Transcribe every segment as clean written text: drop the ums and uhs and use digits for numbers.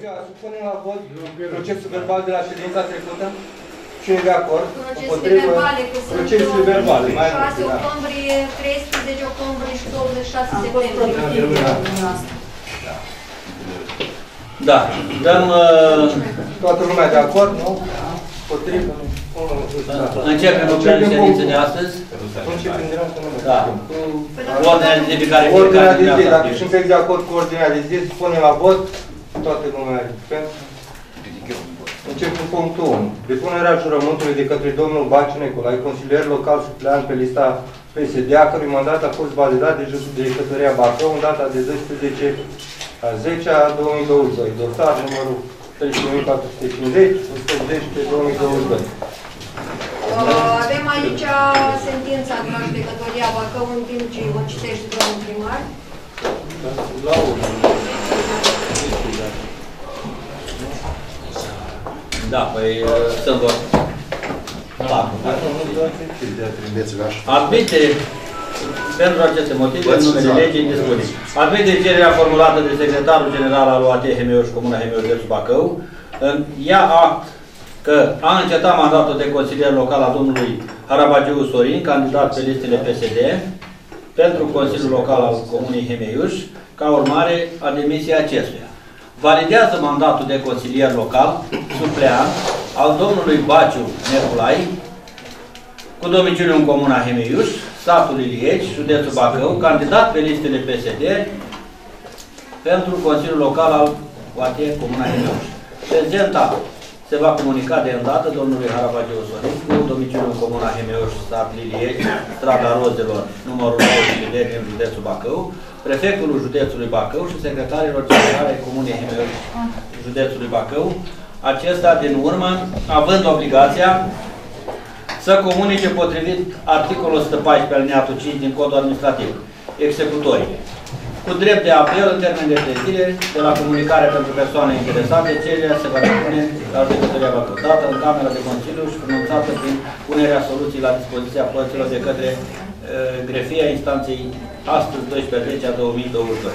ziua, supunem la vot procesul verbal de la ședința trecută. Cine e de acord? Procesele verbale, mai 6 octombrie, 13 octombrie și 26 septembrie. Da, dăm... Toată lumea de acord, nu? Potrivă. Începem lucrările ședinței de astăzi. Începem de asta, nu mai. Da. Cu ordinea de zi pe care ordinea de zi, dacă sunteți de acord cu ordinea de zi, punem la vot. Toată lumea pentru. Încep cu punctul 1. Depunerea jurământului de către domnul Banciu Nicolae, consilier local supleant pe lista PSD, a cărui mandat a fost validat de judecătoria Bacău în data de 12/10/2022. Dosar numărul 13.450, 110/2022. Avem aici sentința de la judecătoria Bacău, în timp ce o citește domnul primar. La urmă. Da, păi sunt doar 4. Admite, pentru aceste motive, în numele legii dispune. Admite cererea formulată de secretarul general al UAT Hemeuș, Comuna Hemeuș, județul Bacău. Ia act că a încetat mandatul de consilier local al domnului Harabagiu Sorin, candidat pe listele PSD, pentru Consiliul Local al Comunei Hemeuș, ca urmare a demisiei acestuia. Validează mandatul de consilier local, supleant, al domnului Baciu Nicolae, cu domiciliu în Comuna Hemeuș, satul Ilieci, județul Bacău, candidat pe listele PSD pentru Consiliul Local al UAT Comuna Hemeuș. Prezenta se va comunica de îndată domnului Harabagiu Sorin, cu domiciliu în Comuna Hemeuș, satul Ilieci, strada Rozelor, numărul 9 din județul Bacău, prefectului județului Bacău și secretarilor generale Comunei Hemeuș, județului Bacău, acesta din urmă, având obligația să comunice potrivit articolul 114 alineatul 5 din Codul Administrativ, executorii, cu drept de apel în termen de 3 zile de la comunicare pentru persoane interesate, cererea se va depune la judecătoria Bacău, dată în Camera de Consiliu și pronunțată prin punerea soluției la dispoziția părților de către grefia instanței astăzi 12/10/2022.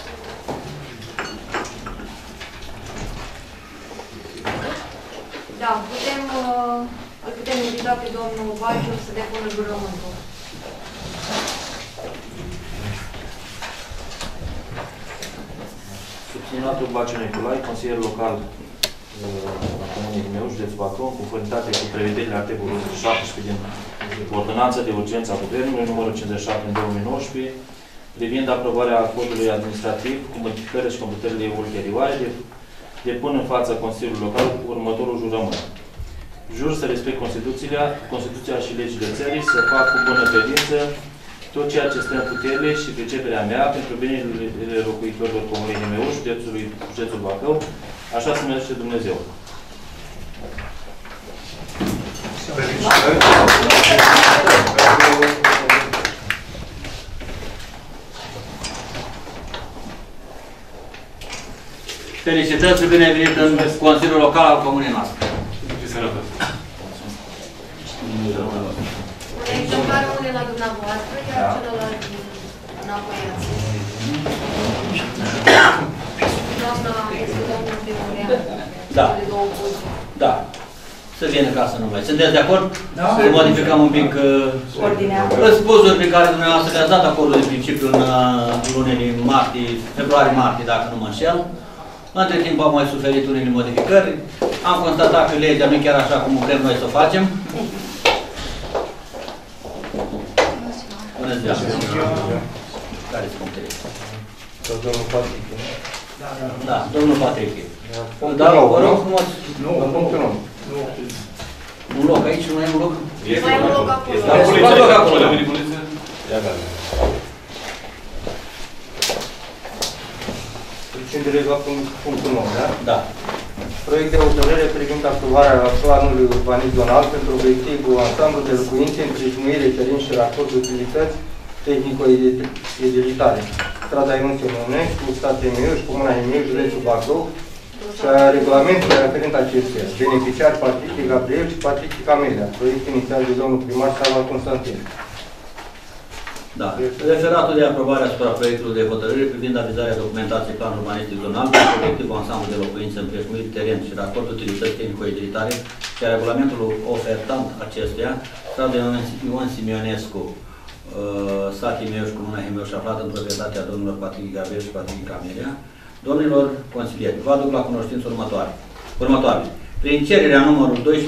Da, îl putem invita pe domnul Baciu să depună jurământul. Subsemnatul Baciu Nicolae, consilier local la Comunei Hemeuș, județul Bacău, în conformitate cu prevederile articolului 17 din Ordonanța de Urgență a Guvernului, numărul 57 în 2019, privind aprobarea codului administrativ cu modificările și completările ulterioare, depun în fața Consiliului Local următorul jurământ. Jur să respect Constituția și legile țării, să fac cu bună credință tot ceea ce stă în puterile și priceperea mea pentru binele locuitorilor Comunei Hemeuș, județul Bacău, așa se numește Dumnezeu. Felicitări și bine venit în Consiliul Local al Comunei noastre. Exemplarul unde la dumneavoastră, iar celălalt înapoiați. Doamna, este domnul primăria. Da. Da. Să vină ca să nu mai. Sunteți de acord? Da. Să modificăm un pic răspunsuri pe care dumneavoastră le-ați dat acordul de principiu în lunile februarie-martie, dacă nu mă înșel. Între timp am mai suferit unele modificări. Am constatat că legea nu e chiar așa cum vrem noi să o facem. Bună ziua! Care sunt punctele? Domnul Patrick. Da, domnul Patrick. Da, vă rog frumos. Nu, punctul 9. Un loc aici, nu e un loc? Mai e un loc acolo. Da, un loc acolo. Cine la punctul 9, da? Da. Proiect de hotărâre privind aprobarea planului urbanist zonal pentru obiectivul ansamblu de locuințe, împrejmuire, cerințe și raport de utilități tehnico-edilitare. Strada Ion Semănescu, stat Hemeuș, Comuna Hemeuș, județul Bacău și a regulamentului aferent acestuia. Beneficiari Patrick Gabriel și Patrick Camelia. Proiect inițial de domnul primar Sava Constantin. Da. Referatul de aprobare asupra proiectului de hotărâre privind avizarea documentației planului urbanistic zonal cu obiectivul ansamblu de locuințe, împrejmuiri, teren și raport utilități tehnico-edilitare și a regulamentului ofertant acestuia, strada Ion Simionescu, sat Himeuș, Comuna Himeuș, aflat în proprietatea domnilor Patrick Gabriel și Patrick Camelia, domnilor consilieri, vă aduc la cunoștință următoare. Prin cererea numărul 12.906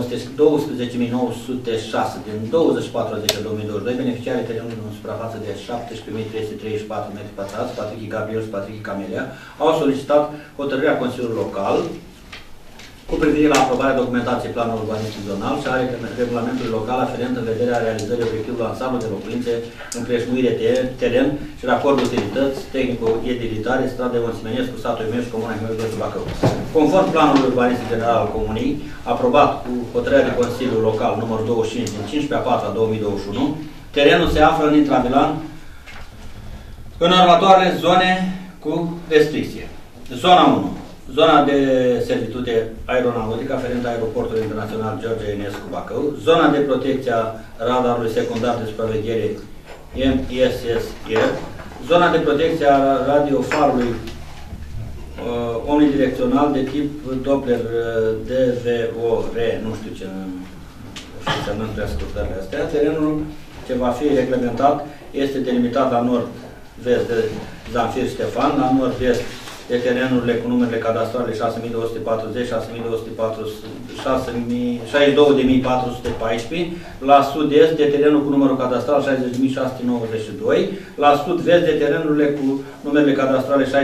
din 24/10/2022, beneficiarii terenului în suprafață de 17.334 m², Patrick Gabriel și Patrick Camelia, au solicitat hotărârea Consiliului Local cu privire la aprobarea documentației planului urbanistic zonal și a regulamentului local aferent în vederea realizării obiectivului ansamblu de locuințe, împrejmuire teren și raport utilități tehnico-edilitare, strada Ion Simionescu, satul Himeuș, Comuna Himeuș, județul Bacău. Conform planului urbanistic general al Comunei, aprobat cu hotărârea de Consiliul Local numărul 25 din 15/4/2021, terenul se află în intravilan în următoarele zone cu restricție. Zona 1. Zona de servitude aeronautică aferent aeroportului internațional George Enescu Bacău, zona de protecție a radarului secundar de supraveghere MSSR, zona de protecție a radiofarului omnidirecțional de tip Doppler DVOR, nu știu ce înseamnă prescurtările astea. Terenul ce va fi reglementat este delimitat la nord-vest de Zanfir Ștefan, la nord-vest de terenurile cu numerele cadastrale 6240, 62.414, la sud-est de terenul cu numărul cadastral 60.692, la sud-vest de terenurile cu numerele cadastrale 66.028,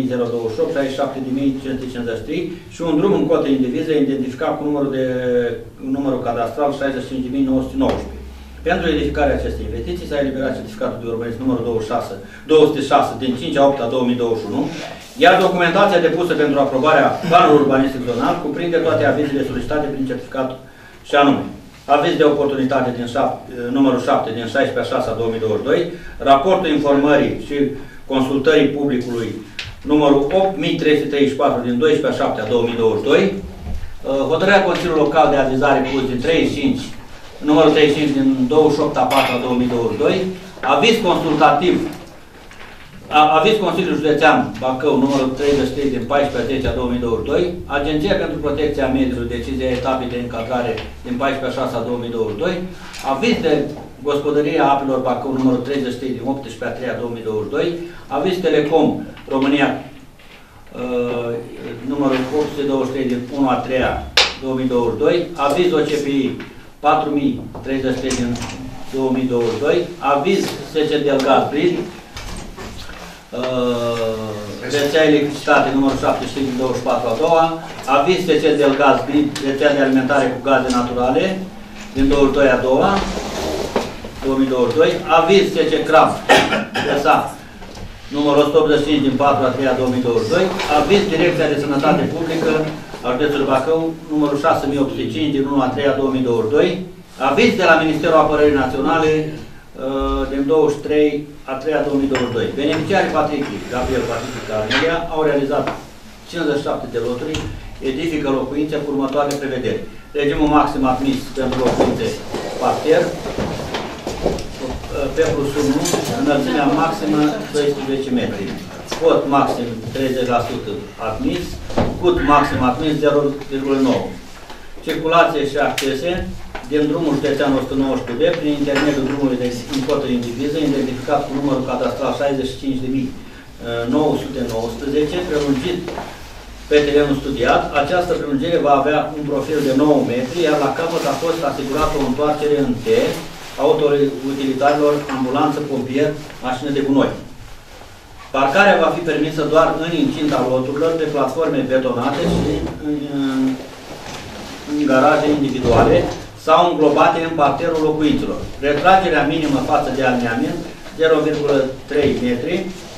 67.553 și un drum în cotă indiviză identificat cu numărul cadastral 65.919. Pentru edificarea acestei investiții s-a eliberat certificatul de urbanism numărul 206 din 5/8/2021, iar documentația depusă pentru aprobarea planului urbanistic zonal cuprinde toate avizele solicitate prin certificat și anume aviz de oportunitate din numărul 7 din 16/6/2022, raportul informării și consultării publicului numărul 8334 din 12/7/2022, hotărârea Consiliului Local de Avizare PUS din numărul 35 din 28/4/2022, aviz consultativ, aviz Consiliul Județean Bacău, numărul 33 din 14/10/2022, Agenția pentru Protecția Mediului, decizia etapei de încadrare din 14/6/2022, aviz de Gospodăria Apelor Bacău, numărul 33 din 18/3/2022, aviz Telecom România, numărul 823 din 1/3/2022, aviz OCPI 4033 din 2022, aviz SC Delgaz Brid, rețea electricitate numărul 75 din 24/2, aviz SC Delgaz Brid, rețea de alimentare cu gaze naturale din 22/2, 2022, aviz SC Craft, numărul 185 din 4/3/2022, aviz Direcția de Sănătate Publică al județului Bacău, numărul 6805 din 1/3/2022, aviz de la Ministerul Apărării Naționale din 23/3/2022. Beneficiarii Patrick Gabriel Patrick Camelia au realizat 57 de loturi, edifică locuințe cu următoarele prevederi. Regimul maxim admis pentru locuințe parter, P plus 1, înălțimea maximă 12 metri. Cot maxim 30% admis, cut maxim admis 0,9. Circulație și accese din drumul județean 119B prin intermediul drumului de cotă indiviză, identificat cu numărul cadastral 65.919, prelungit pe terenul studiat. Această prelungire va avea un profil de 9 metri, iar la capăt a fost asigurată o întoarcere în T a utilitarilor, ambulanță, pompier, mașină de gunoi. Parcarea va fi permisă doar în incinta loturilor, pe platforme betonate și în garaje individuale sau înglobate în parterul locuințelor. Retragerea minimă față de alineament 0,3 metri,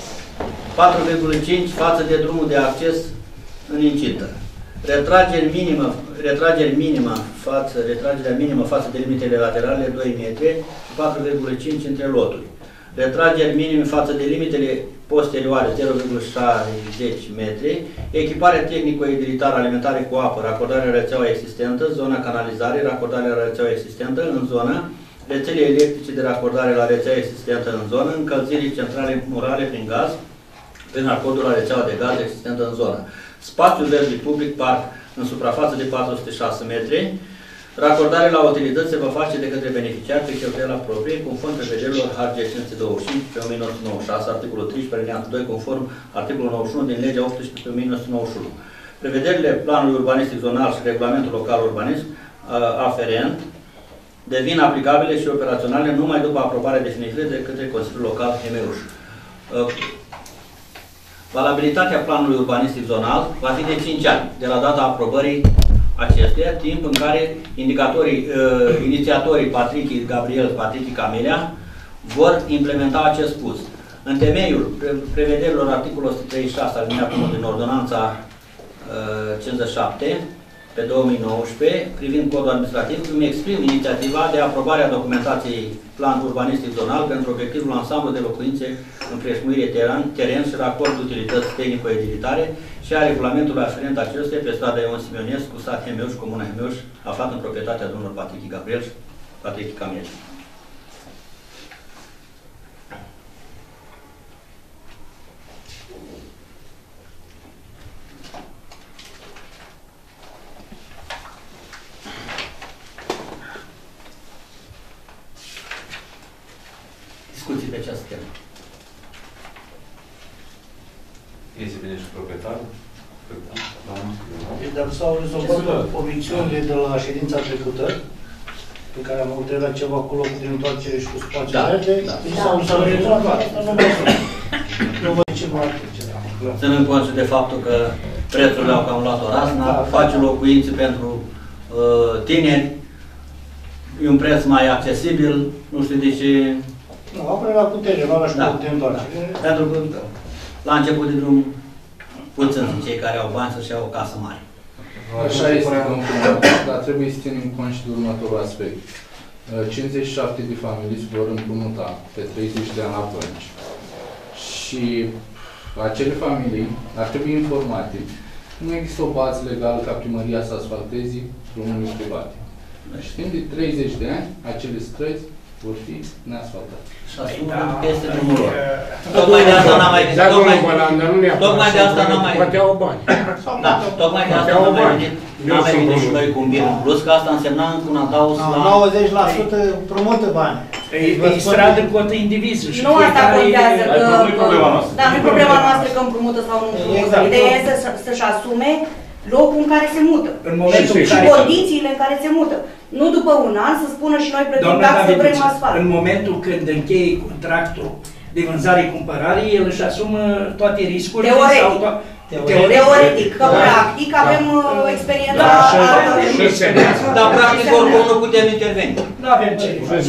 4,5 față de drumul de acces în incintă. Retragerea minimă față de limitele laterale 2 metri și 4,5 între loturi. Retrageri minime față de limitele posterioare 0,60 metri, echipare tehnico-edilitară alimentare cu apă, racordarea rețeaua existentă, zona canalizare, racordarea rețeaua existentă în zonă, rețele electrice de raccordare la rețea existentă în zonă, încălzirii centrale murale prin gaz, prin acordul la rețeaua de gaz existentă în zonă. Spațiul verde public, parc, în suprafață de 406 metri, racordarea la utilități se va face de către beneficiar pe cheltuiala proprie, conform prevederilor HG 525 pe 1996, articolul 13, alineatul 2, conform articolul 91 din legea 18 pe 1991. Prevederile planului urbanistic zonal și regulamentul local urbanist aferent devin aplicabile și operaționale numai după aprobarea definitivă de către Consiliul Local Hemeuș. Valabilitatea planului urbanistic zonal va fi de 5 ani, de la data aprobării acestuia, timp în care inițiatorii Patrichi Gabriel, Patrichi Camelia vor implementa acest pus. În temeiul prevederilor articolul 136 alineatul 1 din ordonanța 57 pe 2019, privind codul administrativ, îmi exprim inițiativa de aprobare a documentației plan urbanistic zonal pentru obiectivul ansamblu de locuințe, împrejmuire teren și racord de utilități tehnico-edilitare și a regulamentului aferent acestuia pe strada Ion Simionescu, sat Hemeuș, comuna Hemeuș, aflat în proprietatea domnilor Patrichi Gabriel și Patrichi Camelia. Discuții pe această temă. Este bine și proprietarul? Dar s-au rezolvat obiecțiunile de la ședința trecută, pe care am avut la ceva cu locul de întoarcere și cu spațiul verde, s-au rezolvat. Nu văd ce nu ar fi. Ținând cont și de faptul că prețurile au cam luat o razna, face locuințe pentru tineri, e un preț mai accesibil, nu știu de ce. Nu, apoi la putere, la și cu de întoarcere. Pentru că la început de drum, puțin sunt cei care au bani să-și iau o casă mare. Așa este, dar trebuie să ținem cont și de următorul aspect. 57 de familii se vor împrumuta pe 30 de ani la bănci și acele familii ar trebui informate. Nu există o bază legală ca primăria să asfalteze drumurile private. Știm de 30 de ani, acele străzi vor fi neasfaltate. Și asumă peste drumul lor. Tocmai de asta n-am mai venit. Tocmai de asta n-am mai venit. Poate au bani. Da, tocmai de asta n-am mai venit. N-am mai venit și noi cu un bin în plus, că asta însemna încă un adaos la... 90% împrumută bani. E stradă cotă indiviză. Nu asta contează că... Da, nu e problema noastră că împrumută sau nu împrumută. Ideea este să-și asume locul în care se mută. Și condițiile în care se mută. Nu după un an să spună și noi plătim taxe vrem asfalt. În momentul când încheie contractul de vânzare-cumpărare, el își asumă toate riscurile. Teoretic, că practic avem experiența... Dar practic oricum nu putem interveni. Nu avem ce.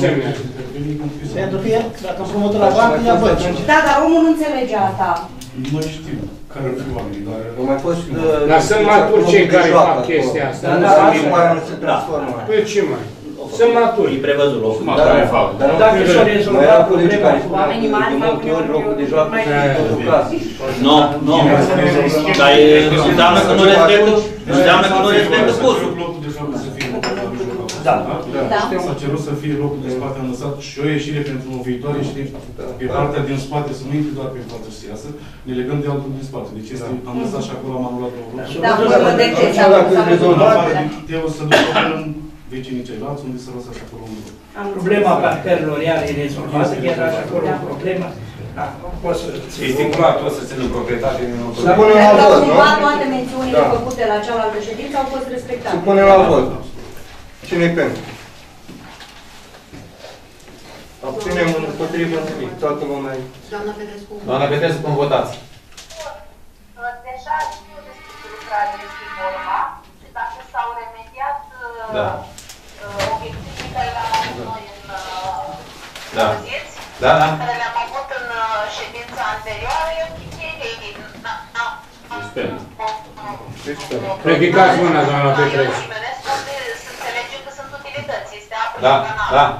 Pentru că dacă împrumută la bancă, ia băci. Da, dar omul nu înțelege asta. Nu știu care ar fi oamenii, dar... Nu mai fost... Dar sunt maturi cei care fac chestia asta. Nu se transformă. Păi ce mai? Sunt maturi. E prevăzut locul. Dacă s-o rezolvat problema... Oamenii mari fac locul de joacă și pentru casă. Nu, nu. Dar înseamnă că nu respectă, înseamnă că nu respectă cursul. Locul de joacă să fie locul de joacă. Da. S-a cerut să fie locul de spate, am lăsat și o ieșire pentru o viitoare ieșire pe partea din spate, să nu intri doar pe față și să iasă, ne legăm de altul din spate. Deci am lăsat și acolo, am anulat două locuri. Da, de ce s-a rezolvat? Eu să duc acolo în vecinii ceilalți, unde să lăsați acolo un loc. Problema parcărilor iar e rezolvată, chiar așa acolo o problemă. Da, poți să... E stipulat, o să ținem proprietate din nou. Dacă cumva toate mențiunile făcute la cealaltă ședință au fost respectate. Supunem la vot. Cine-i pentru? Abținem împotrivă nimic. Toată lumea. Doamna Petrescu. Doamna Petrescu, cum votați? Deja știu despre lucrare este vorba și dacă s-au remediat obiectivele care le-am avut noi în audienți, care le-am avut în ședința anterioară, e ok. Ridicați mâna, doamna Petrescu. Să înțelegem că sunt utilități, este apă Da, și canal. da.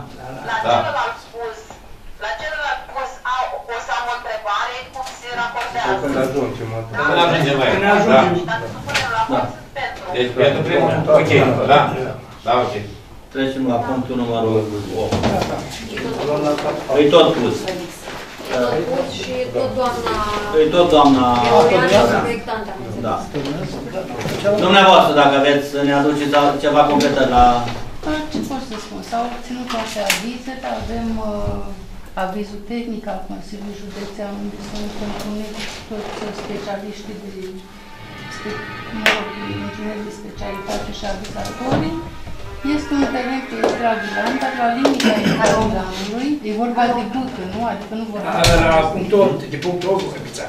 La celălalt pus o să am o întrebare, cum se raportează. Când ajungem. Când ajungem mai. Dacă supunem la vot, sunt pentru. Deci pentru primul. Ok, da. Da, ok. Trecem la punctul numărul 8. E tot pus. Și tot doamna... E tot doamna... Da. Dumneavoastră, dacă aveți să ne aduceți ceva completări la... Ce pot să spun? S-au obținut toate avizele, avem avizul tehnic al Consiliului Județean, unde sunt întâlniți toți specialiștii de ingineri de specialitate și avizatorii. Este un teren pe extravilan, dar la limita extravilanului, e vorba de bucă, nu? Adică nu vorba la punctul 8, de punctul 8, Hăbița.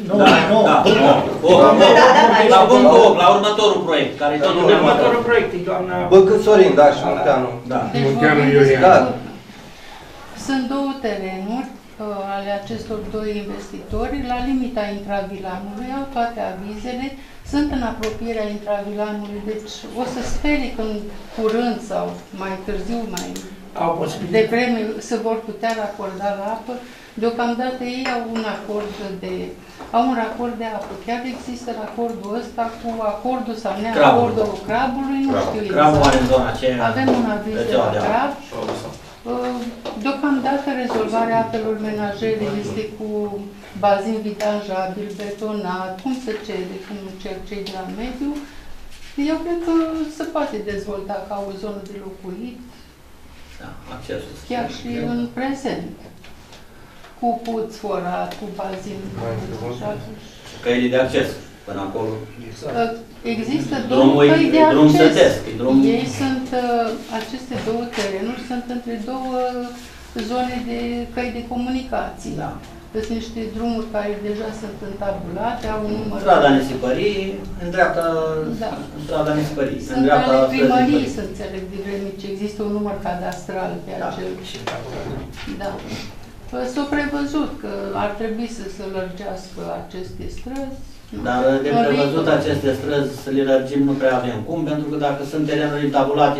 La punctul 8, la următorul proiect, care e tot următorul proiect, e doamna... Băcă Sorin, da, și Munteanu. Munteanu Iulian. Sunt două terenuri ale acestor doi investitori, la limita intravilanului, au toate avizele, sunt în apropierea intravilanului, deci o să sperie că în curând sau mai târziu, mai devreme, se vor putea racorda la apă. Deocamdată ei au un raport de apă. Chiar există racordul ăsta cu acordul sau neacordul crabului, nu știu exact. Avem un aviz de la crab. Deocamdată rezolvarea apelor menajere este cu bazin vidanjabil, betonat, cum se cere, cum cer cei de la mediu. Eu cred că se poate dezvolta ca o zonă de locuit, chiar și în prezent, cu puț forat, cu bazin vidanjabil. Căile de acces până acolo. Există două căi de acces. Ei sunt, aceste două terenuri sunt între două zone de căi de comunicații. Sunt niște drumuri care deja sunt întabulate, au un număr... Strada Nisipării, în dreapta... Strada Nisipării. Sunt ale primării, să înțeleg, de vreme ce există un număr cadastral pe acel... Da. S-a prevăzut că ar trebui să se lărgească aceste străzi. Dar de prevăzut aceste străzi să le lărgim nu prea avem cum, pentru că dacă sunt terenuri tabulate,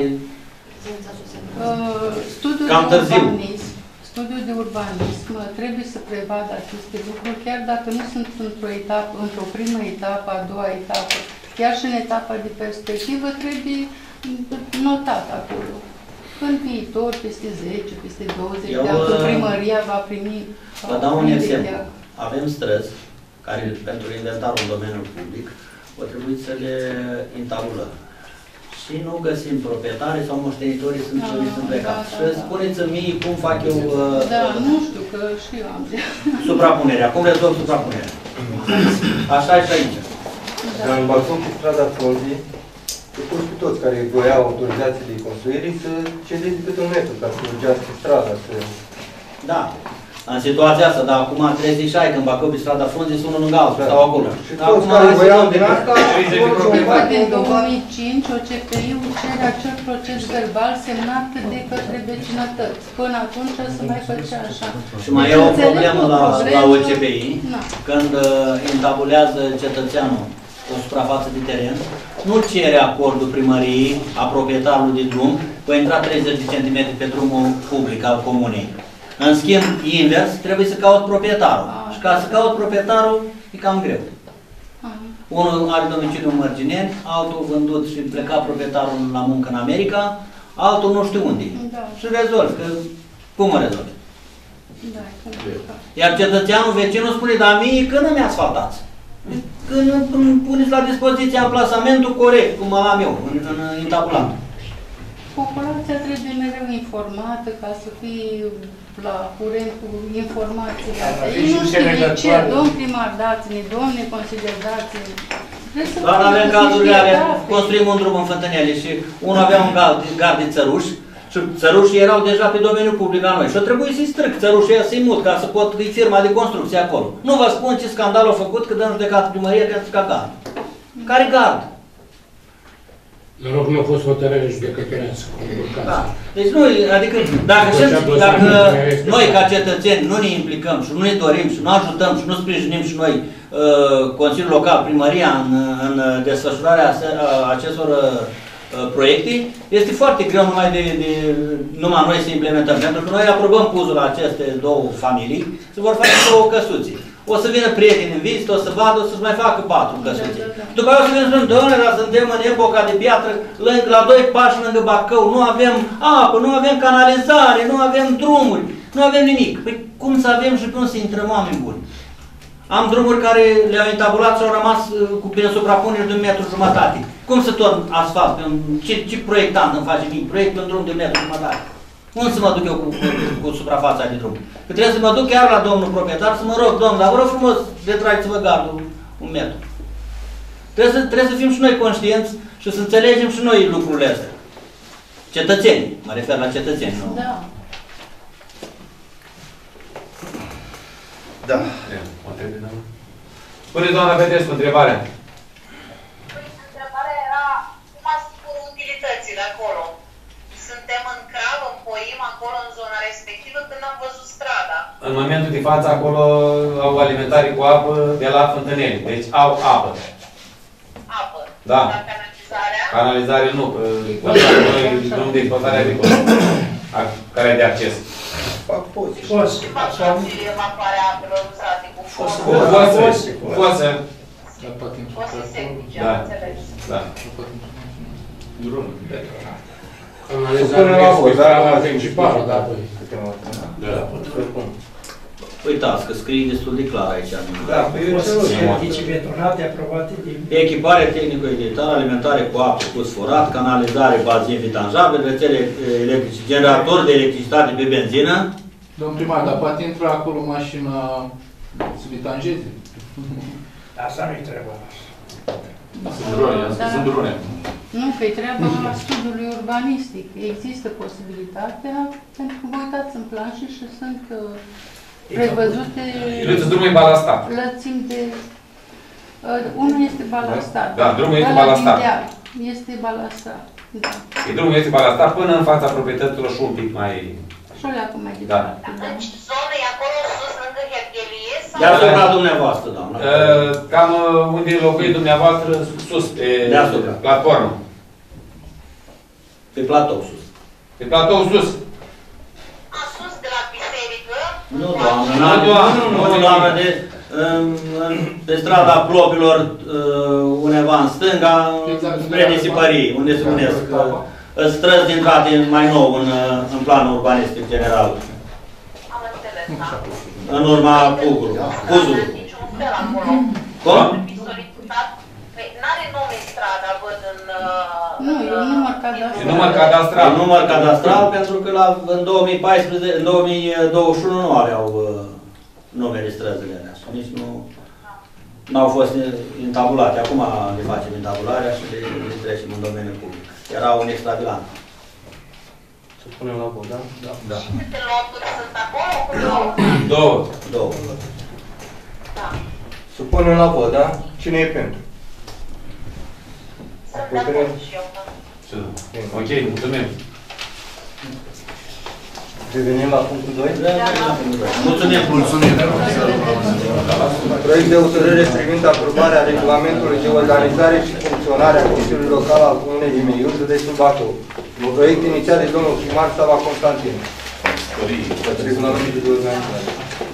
cam târziu. Studiul de urbanism trebuie să prevadă aceste lucruri, chiar dacă nu sunt într-o etapă, într-o primă etapă, a doua etapă, chiar și în etapa de perspectivă trebuie notat acolo. În viitor, peste 10, peste 20 de ani, primăria va primi... Vă dau un exemplu. Avem străzi care, pentru inventarul în domeniul public, o trebuie să le intabulăm. Și nu găsim proprietari sau moștenitorii sunt plecați. Și spuneți-mi mie cum fac eu... Da, nu știu, că și eu am zis. Suprapunerea. Cum rezolv suprapunerea? Așa e și aici. Dar în Bacău, pe strada Frunzii, pe toți care voiau autorizații de construire să cedeze câte un metru ca să urgească strada. Da. În situația asta, dar acum 36, când Bacău pe strada Frunzii, sunt unul lângă altul, stau acolo. Și toți care voiau din asta, din 2005, OCPI-ul cere acel proces verbal semnat de către vecinătăți. Până atunci să mai făcea așa. Și mai e o problemă la OCPI, când intabulează cetățeanul o suprafață de teren, nu cere acordul primăriei a proprietarului de drum, va intra 30 de centimetri pe drumul public al comunei. În schimb, invers, trebuie să caut proprietarul. Și ca să caut proprietarul, e cam greu. Unul are domiciliu în Mărgineni, altul vândut și pleca proprietarul la muncă în America, altul nu știu unde. Și rezolvi, că cum mă rezolvi? Iar cetățeanul, vecinul spune, dar mie când îmi asfaltați? Când îmi puneți la dispoziție amplasamentul corect, cum am eu, în intabulat. Populația trebuie mereu informată ca să fie la curent cu informațiile astea. Ei nu știu ce, domn primar, dați-ne, domne consilier, dați-ne. Doar avem cazurile alea, construim un drum în Fântânele și unul avea un gard de țăruși și țărușii erau deja pe domeniul public la noi. Și a trebuit să-i strâng țărușii ăia, să-i mut, ca să pot fi firma de construcție acolo. Nu vă spun ce scandal a făcut, că dă în judecată primărie pentru ca gard. Care gard? Noroc nu a fost hotărâre judecătorească. Da. Deci nu, adică dacă noi ca cetățeni nu ne implicăm și nu ne dorim și nu ajutăm și nu sprijinim și noi Consiliul Local, Primăria în desfășurarea acestor proiecte, este foarte greu numai noi să implementăm. Pentru că noi aprobăm puzul la aceste două familii, se vor face două căsuțe. o să vină prieteni în vizită, o să vadă, o să-și mai facă 4 căsuțe. După aceea o să vină să spun, doamne, dar suntem în epoca de piatră, la 2 pași lângă Bacău, nu avem apă, nu avem canalizare, nu avem drumuri, nu avem nimic. Păi cum să avem și pe unde să intrăm oameni buni? Am drumuri care le-au intabulat și au rămas cu bine suprapuneri de 1,5 metru. Cum să torn asfalt? Ce proiectant îmi face mie proiect pe un drum de 1,5 metru? Unde să mă duc eu cu suprafața de drum? Că trebuie să mă duc chiar la domnul proprietar să mă rog, domnul, dar vă rog frumos, retrageți-vă gardul 1 metru. Trebuie să fim și noi conștienți și să înțelegem și noi lucrurile astea. Cetățeni, mă refer la cetățeni, nu? Da. Da. Spune doamna Petrescu, întrebarea. Întrebarea era, cum asigură utilitățile acolo? Suntem în Crab, în Poim, acolo în zona respectivă, când am văzut strada. În momentul de față, acolo au alimentare cu apă de la Fântâneli. Deci au apă. Apă? Da. Dar canalizarea? Canalizare nu, că drum de exploatare agricolă, care e de acces. Ce faceți evacuarea apelor uzate cu fosă? Fosă. Fosă septice, am înțeles. Da. Canalizarea este strada principală, da? Uitați că scrie destul de clar aici. Da, servicii betonate aprobate de... Echipare tehnico-utilitară, alimentare cu apă, cu sforat, canalizare, bazin vitanjabil, rețele electrice, generator de electricitate pe benzină. Domnul primar, dar poate intra acolo mașina să vitanjeze? Asta nu-i treaba. Sunt drone. Nu, că e treaba studiului urbanistic. Există posibilitatea, pentru că vă uitați în planșe și sunt prevăzute Drumul e balastat. lățimi de... Unul este balastat. Da, drumul este balastat. Este balastat, da. Drumul este balastat până în fața proprietăților și un pic mai... Și o leacă mai departe. Da. În zonă e acolo sus, lângă Hergelie? Deasupra dumneavoastră, doamnă. Cam unde locuiți dumneavoastră, sus, pe platformă. Pe platou sus. Pe platou sus. A, sus de la biserică? Nu, doamnă, pe strada Plopilor, undeva în stânga, spre Nisipării, unde se unesc străzi de intrate mai nou în planul urbanistic general. Am înțeles, da. În urma Puzului. Niciun fel acolo. Cum? N-are nume strada, văd în... Nu, e un număr cadastral. E număr cadastral. E număr cadastral pentru că în 2014, în 2021 nu aveau numele străzile alea. Nici nu au fost intabulate. Acum le facem intabularea și le trecem în domeniul public. Era un extravilant. Să punem la vot, da? Da. Și câte loturi sunt acolo? Două. Da. Să punem la vot, da? Cine e pentru? Sunt de acord și eu. Ok, mulțumim. Revenim la punctul 2? Mulțumim. Proiect de hotărâre privind aprobarea regulamentului de organizare și funcționare a Consiliului Local al Comunei Dimeiur, județul Bacău. Proiect inițiat de domnul primar Sava Constantin. Regulamentul de organizare.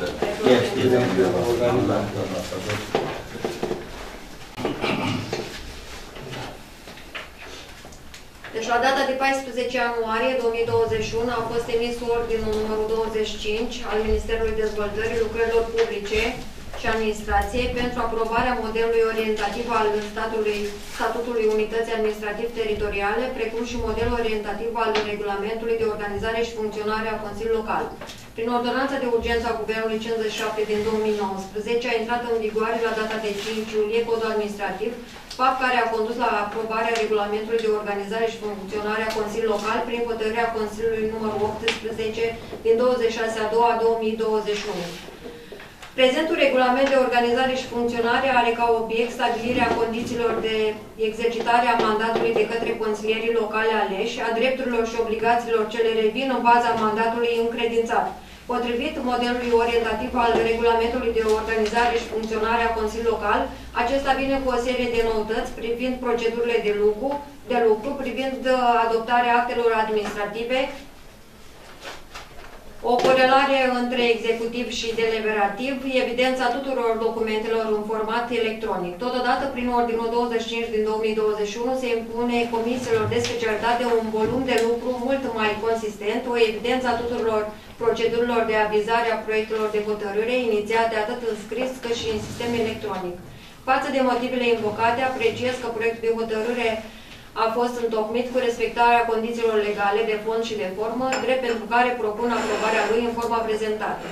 Deci, la data de 14 ianuarie 2021 a fost emis ordinul numărul 25 al Ministerului Dezvoltării Lucrărilor Publice și Administrației pentru aprobarea modelului orientativ al statutului Unității Administrativ-Teritoriale, precum și modelul orientativ al regulamentului de organizare și funcționare a Consiliului Local. Prin ordonanța de urgență a Guvernului 57 din 2019 a intrat în vigoare la data de 5 iulie Codul Administrativ, fapt care a condus la aprobarea regulamentului de organizare și funcționare a Consiliului Local prin hotărârea Consiliului numărul 18 din 26/2/2021. Prezentul regulament de organizare și funcționare are ca obiect stabilirea condițiilor de exercitare a mandatului de către consilierii locale aleși, a drepturilor și obligațiilor ce le revin în baza mandatului încredințat. Potrivit modelului orientativ al regulamentului de organizare și funcționare a Consiliului Local, acesta vine cu o serie de noutăți privind procedurile de lucru, privind adoptarea actelor administrative, o corelare între executiv și deliberativ, evidența tuturor documentelor în format electronic. Totodată, prin Ordinul 25 din 2021, se impune comisiilor de specialitate un volum de lucru mult mai consistent, o evidență a tuturor procedurilor de avizare a proiectelor de hotărâre inițiate atât în scris cât și în sistem electronic. Față de motivele invocate, apreciez că proiectul de hotărâre a fost întocmit cu respectarea condițiilor legale de fond și de formă, drept pentru care propun aprobarea lui în forma prezentată.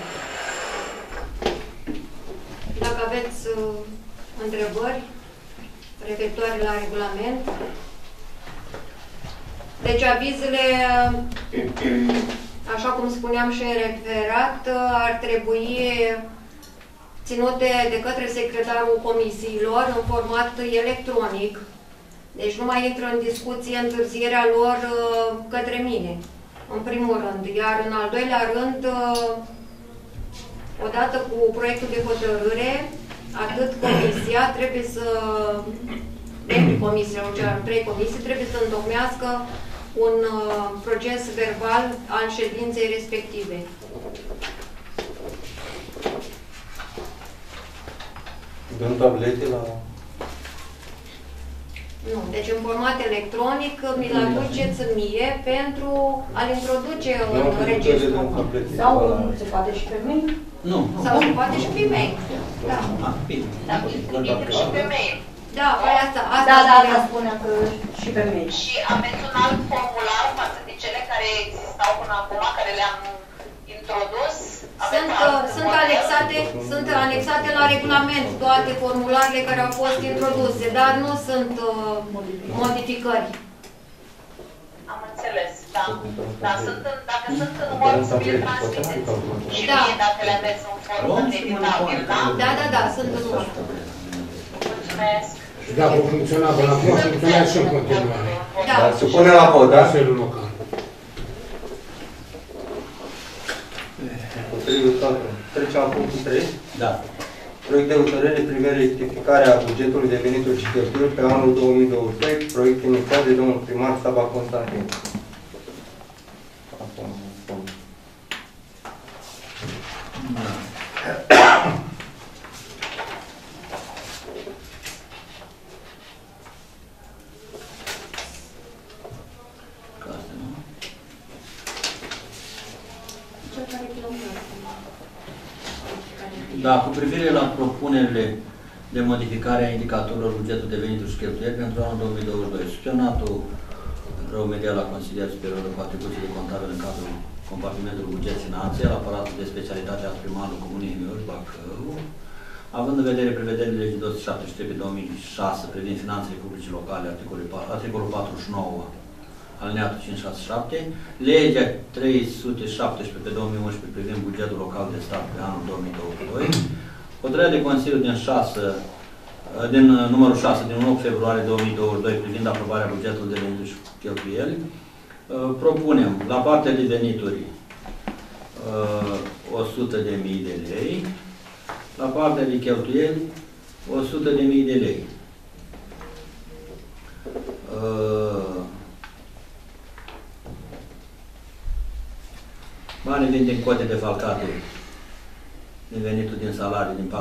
Dacă aveți întrebări referitoare la regulament. Deci avizele, așa cum spuneam și în referat, ar trebui ținute de către secretarul comisiilor în format electronic. Deci nu mai intră în discuție întârzierea lor către mine, în primul rând. Iar în al doilea rând, odată cu proiectul de hotărâre, atât comisia trebuie să, membrii comisiilor, celor 3 comisii, trebuie să întocmească un proces verbal al ședinței respective. Dăm tablete la... Nu, deci în format electronic mi-l aduceți mie pentru a-l introduce în registru. Sau se poate și pe mail? Nu. Sau se poate și pe mail. Da. Intră și pe mail. Da, păi asta spunea că și pe mail. Și aveți un alt formular față de cele care existau până acum, care le-am introdus? Sunt anexate la regulament toate formularele care au fost introduse, dar nu sunt modificări. Am înțeles, da. Dar dacă sunt în Word, să mi-l transmiteți. Și mie dacă le aveți în formă editabil, da? Da, sunt în Word. Mulțumesc. Și dacă funcționa până acum, funcționează și în continuare. Da. Se pune la vot, da? Local. Trecem la punctul 3. Da. Proiect de hotărâre privind rectificarea bugetului de venituri și cheltuieli pe anul 2023, proiect inițiat de domnul primar Saba Constantin. Da, cu privire la propunerile de modificare a indicatorilor bugetului de venituri și cheltuieli pentru anul 2022, Suprematul Remedial la Consiliul Superior de Atribuții Contabile în cadrul compartimentului buget finanțe al aparatul de specialitate al primarului Comunei Himioș, Bacău, având în vedere prevederile legii 273/2006 privind finanțele publice locale, articolul 49, alineatul 567, legea 317 pe 2011 privind bugetul local de stat pe anul 2022, hotărârea de Consiliu din numărul 6 din 1 februarie 2022 privind aprobarea bugetului de venituri și cheltuieli, propunem la partea de venituri 100.000 de lei, la partea de cheltuieli 100.000 de lei. Banii vin din cote defalcate, din venitul din salarii, din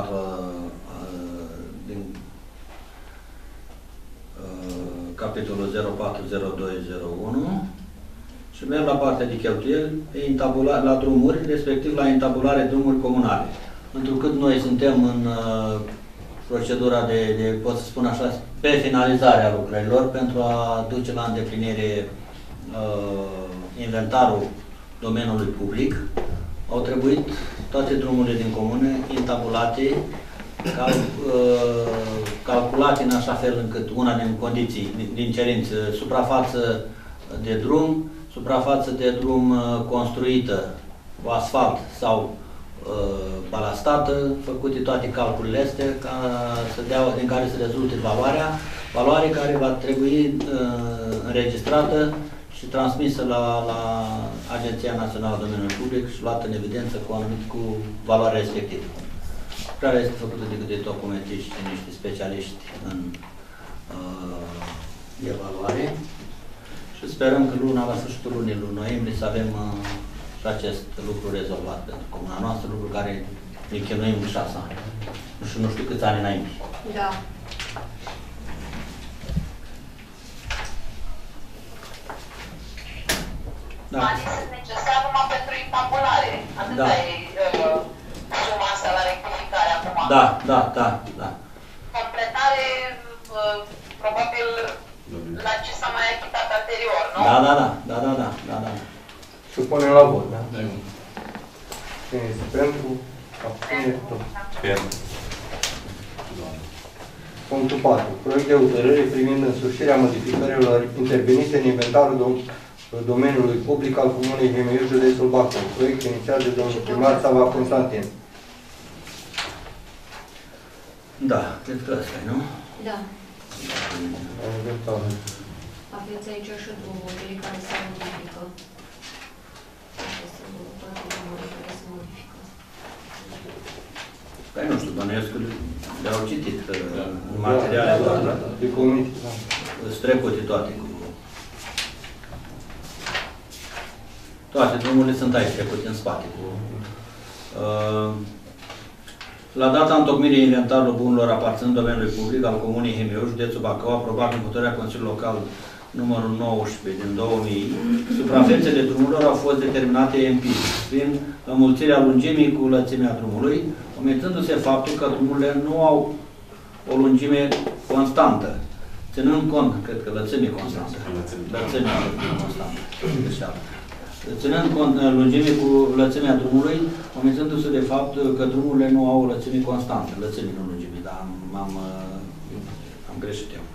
capitolul 040201 și merg la partea de cheltuieli la drumuri, respectiv la intabulare drumuri comunale. Întrucât noi suntem în procedura de, pot să spun așa, pe finalizarea lucrărilor pentru a duce la îndeplinire inventarul domeniului public, au trebuit toate drumurile din comune intabulate, calculate în așa fel încât una din condiții, din cerințe, suprafață de drum construită cu asfalt sau balastată, făcute toate calculele astea din care să rezulte valoare care va trebui înregistrată și transmisă la Agenția Națională de Domeniul Public și luată în evidență cu valoarea respectivă. Lucrarea este făcută de câte documentiști, niște specialiști în evaluare și sperăm că la sfârșitul lunii noiembrie să avem și acest lucru rezolvat pentru comuna noastră, lucru care îi chinuim 6 ani. Nu știu câți ani înainte. Da. Banii sunt necesari numai pentru intabulare. Atâta e suma asta la rectificare acum. Da. Completare, probabil, la ce s-a mai achitat anterior, nu? Da. Supunem la vot, da? Cine este pentru? Abține tot. Pentru. Punctul 4. Proiect de hotărâre privind însușirea modificărilor intervenite în inventarul domeniului public al Comunei Hemeiuș, județul Bacău. Proiect inițiat de domnul primar Sava Constantin. Da, cred că ăsta e, nu? Da. Aveți aici și drumurile care se modifică. Păi nu știu, bănuiesc că le-au citit în materiale. De comisie, da. Strecute toate. Toate drumurile sunt aici, trecute în spate. La data întocmirii inventarului bunurilor aparținând domeniului public al Comunei Hemeiuș, județul Bacău, aprobat în hotărârea Consiliului Local numărul 19 din 2000, suprafețele drumurilor au fost determinate empiric, prin înmulțirea lungimii cu lățimea drumului, omițându-se faptul că drumurile nu au o lungime constantă, ținând cont, cred că lățimea constantă, ținând cont lungimii cu lățimea drumului, omițându-se de fapt că drumurile nu au o lățime constantă, lățime, nu lungime, dar am greșit eu.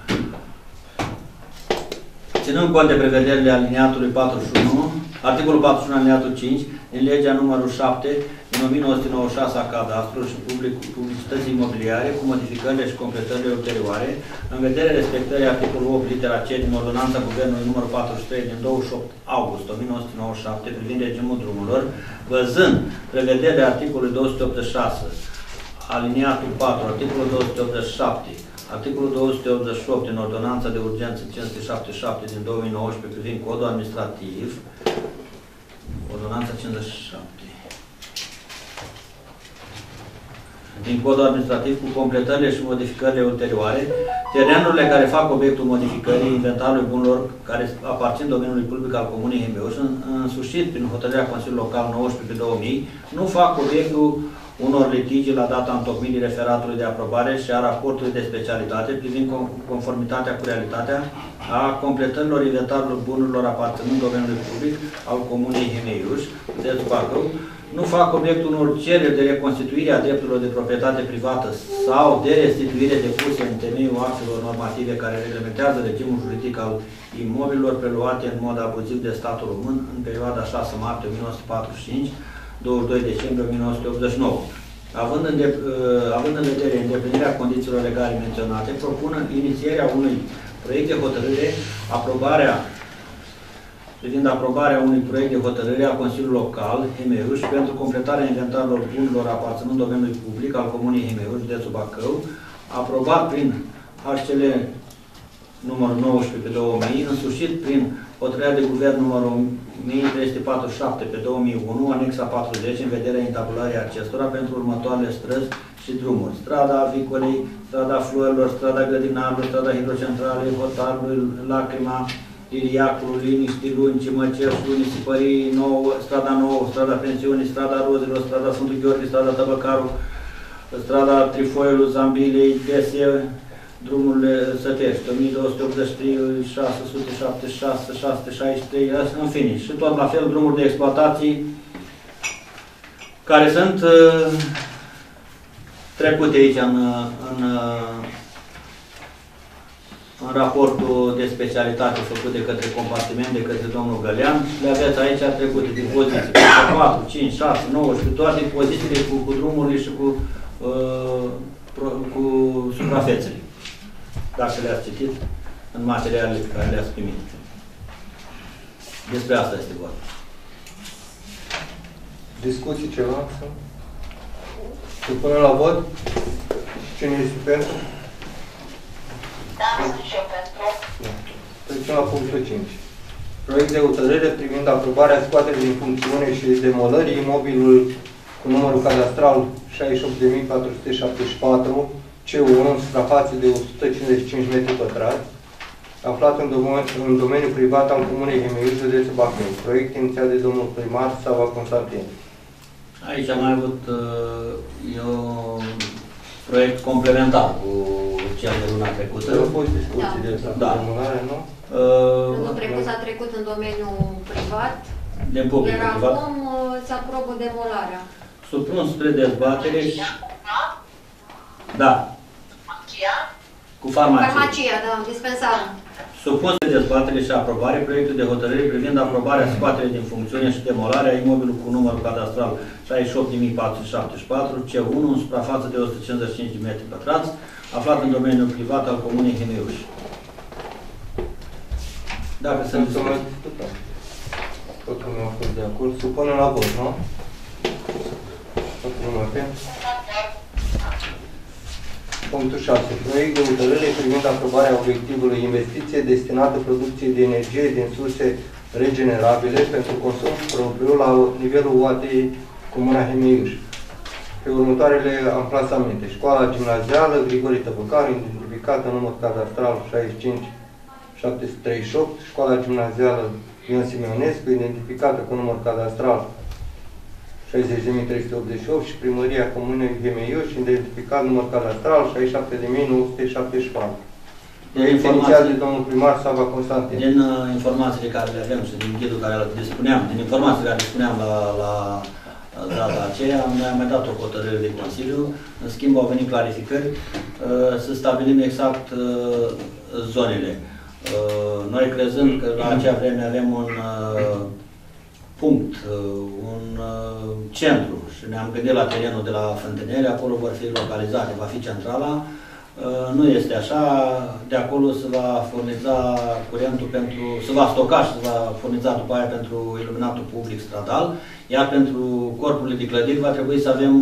Ținând cont de prevederile aliniatului 41, articolul 41 aliniatul 5, din legea numărul 7 din 1996 a cadastrului și publicității imobiliare, cu modificările și completările ulterioare, în vederea respectării articolul 8 litera C din ordonanța Guvernului numărul 43 din 28 august 1997 privind regimul drumurilor, văzând prevederile articolului 286, aliniatul 4, articolul 287, articolul 288 din ordonanța de urgență 577 din 2019 privind codul administrativ, ordonanța 57, din codul administrativ cu completările și modificările ulterioare, terenurile care fac obiectul modificării inventarului bunurilor care aparțin domeniului public al Comunei Hemeiuș, însușit prin hotărârea Consiliului Local 19/2000, nu fac obiectul unor litigi la data întocmirii referatului de aprobare și a raportului de specialitate privind conformitatea cu realitatea a completărilor inventarului bunurilor aparținând domeniului public al Comunei Hemeiuș, județul Bacău, nu fac obiectul unor cereri de reconstituire a drepturilor de proprietate privată sau de restituire depuse în temeiul actelor normative care reglementează regimul juridic al imobililor preluate în mod abuziv de statul român în perioada 6 martie 1945, 22 decembrie 1989. Având în vedere îndeplinirea condițiilor legale menționate, propună inițierea unui proiect de hotărâre, privind aprobarea unui proiect de hotărâre a Consiliului Local Hemeiuș pentru completarea inventarului bunurilor aparținând domeniului public al Comunei Hemeiuș, județul Bacău, aprobat prin HCL numărul 19/2000, însușit prin hotărârea de guvern numărul 1347/2001, anexa 40, în vederea intabulării acestora pentru următoarele străzi și drumuri. Strada Avicolei, strada Florilor, strada Grădinarilor, strada Hidrocentralei, Hotarului, Lacrima, Iliacului, Liniștii, Lungi, Măceșului, Nisipării, strada Nouă, strada Pensiunii, strada Rozelor, strada Sfântul Gheorghe, strada Tăbăcaru, strada Trifoiului, Zambilei, Dese, drumurile Sătești, 1283, 676, 663, în fine. Și tot la fel drumuri de exploatații care sunt trecute aici în raportul de specialitate făcut de către compartiment, de către domnul Gălean. Le aveți aici trecute din poziții 4, 5, 6, 9 și toate pozițiile cu drumurile și cu suprafețele. Dacă le-ați citit în materialele pe care le-ați primit. Despre asta este vorba. Discuții ceva? Supunem la vot? Cine este pentru? Da, sunt și eu pentru. Trecem la punctul 5. Proiect de hotărâre privind aprobarea scoaterii din funcțiune și demolării imobilului cu numărul cadastral 68.474, C1, în suprafață de 155 m2, aflat în domeniul privat al Comunei Hemeiuș, județul Bacău. Proiect inițiat de domnul primar Sava Constantin. Aici am mai avut un proiect complementar cu cel de luna trecută. Au fost discuții de demolare, nu? Anul trecut s-a trecut în domeniul privat, iar acum se aprobă demolarea. Supun spre dezbatere și... Da. Cu farmacie. Farmacia, da, dispensară. Supun spre dezbatere și aprobare proiectul de hotărâre privind aprobarea scoaterii din funcțiune și demolarea imobilului cu numărul cadastral 68.474, C1, în suprafață de 155 de metri pătrați, aflat în domeniul privat al Comunei Hemeiuș. Dacă se mai discutăm. Toată lumea a fost de acord. Supunem la vot, nu? Toată lumea pentru. Punctul 6. Proiect de hotărâre privind aprobarea obiectivului investiție destinată producției de energie din surse regenerabile pentru consum propriu la nivelul UATI Comuna Hemeiuș. Pe următoarele amplasamente. Școala gimnazială Grigore Tăbăcaru, identificată număr cadastral 65.738, școala gimnazială Ion Simeonescu, identificată cu număr cadastral 60.388 și primăria Comunei Hemeiuș, identificat număr cadastral 67.974. Inițiat de domnul primar Sava Constantin. Din informațiile care le avem și din ghidul care le dispuneam, din informațiile care dispuneam la data aceea, noi am mai dat o hotărâre de Consiliu, în schimb au venit clarificări să stabilim exact zonele. Noi crezând că la acea vreme avem un punct, un centru și ne-am gândit la terenul de la Fântânele, acolo vor fi localizate, va fi centrala. Nu este așa, de acolo se va furniza curentul pentru, se va stoca și se va furniza după aia pentru iluminatul public stradal, iar pentru corpurile de clădiri va trebui să avem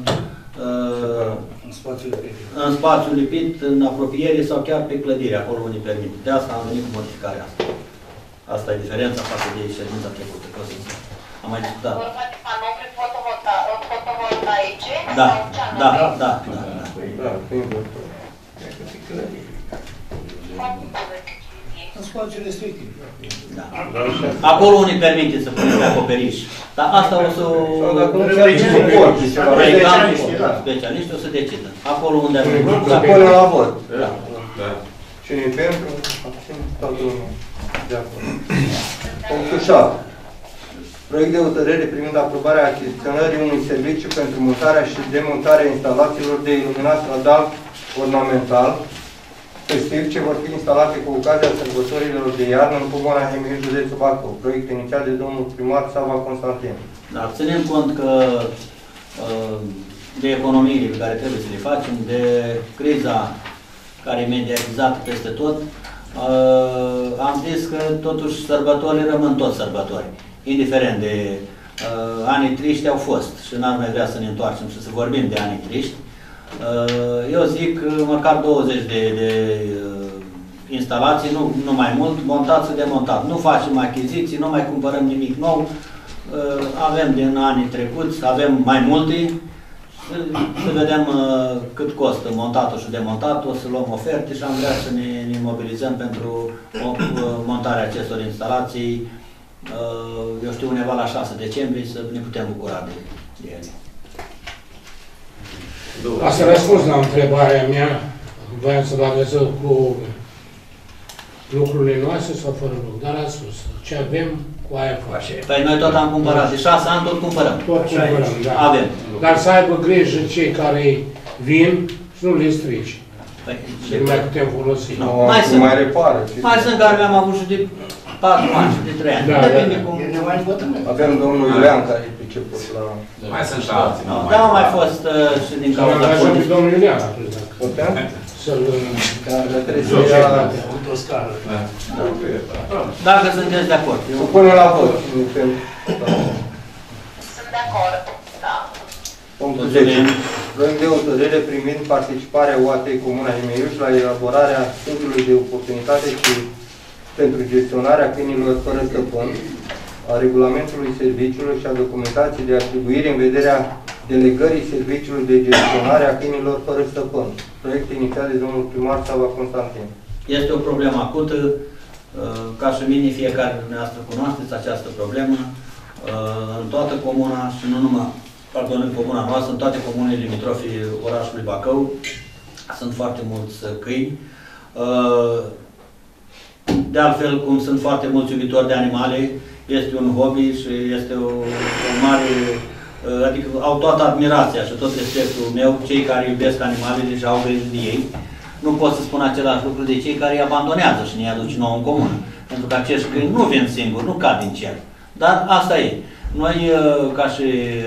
în spațiu lipit, în apropiere sau chiar pe clădire, acolo unde permite. De asta am venit cu modificarea asta. Asta e diferența față de ședința trecută. Am mai discutat. Vorba de panouri fotovoltaice? Da. În spațiu restrictiv. Da. Acolo unde permite să punem pe acoperiș. Dar asta o să specialiști o să decidă. Acolo unde avem. Acolo la vot. Cine e pentru? Toată lumea. De acord. Punctul 7. Proiect de hotărâre privind aprobarea achiziționării unui serviciu pentru montarea și demontarea instalațiilor de iluminat stradal ornamental festiv ce vor fi instalate cu ocazia sărbătorilor de iarnă în Comuna Hemeiuș, județul Bacău. Proiect inițiat de domnul primar Sava Constantin. Da, ținem cont că de economiile pe care trebuie să le facem, de criza care e mediatizată peste tot, am zis că totuși sărbătorile rămân tot sărbători. Indiferent de anii triști au fost și n-ar mai vrea să ne întoarcem și să vorbim de anii triști. Eu zic măcar 20 de instalații, nu mai mult, montat și demontat. Nu facem achiziții, nu mai cumpărăm nimic nou. Avem din anii trecuți, avem mai multe. Să vedem cât costă montatul și demontatul, o să luăm oferte și am vrea să ne mobilizăm pentru montarea acestor instalații. Eu știu, undeva la 6 decembrie să ne putem bucura de ele. Asta răspuns la întrebarea mea. Voiam să vă adresez cu lucrurile noastre sau fără lucru. Dar a spus, ce avem, cu aia face. Păi noi tot am cumpărat. De 6 ani tot cumpărăm. Tot cumpărăm, da. Avem. Dar să aibă grijă cei care vin și nu le strici. Păi, și nu mai putem folosi. Mai repară. Mai sunt care le-am avut și de 4 ani și de 3 ani. Depinde cum... Avem domnul Iulian care e priceput la... Mai sunt și alții. Da, au mai fost și din cauza... Am angajat pe domnul Iulian atunci. Putem? Să-l... Trebuie să ia... Autoscară. Dacă sunteți de acord. Până la vot. Sunt de acord, da. Punctul 10. Proiect de hotărâre privind participarea UAT Comuna Hemeiuș la elaborarea studiului de oportunitate și pentru gestionarea câinilor fără stăpân, a regulamentului serviciului și a documentației de atribuire în vederea delegării serviciului de gestionare a câinilor fără stăpân. Proiect inițiat de domnul primar Sava Constantin. Este o problemă acută. Ca și mine, fiecare dintre dumneavoastră cunoașteți această problemă. În toată comuna și nu numai, pardon, în comuna noastră, în toate comunele limitrofe orașului Bacău, sunt foarte mulți câini. De altfel, cum sunt foarte mulți iubitori de animale, este un hobby și este o mare, adică au toată admirația și tot respectul meu, cei care iubesc animalele și au grijă de ei. Nu pot să spun același lucru de cei care îi abandonează și ne aduc nouă în comună. Pentru că acești câini nu vin singuri, nu cad din cer. Dar asta e. Noi, ca și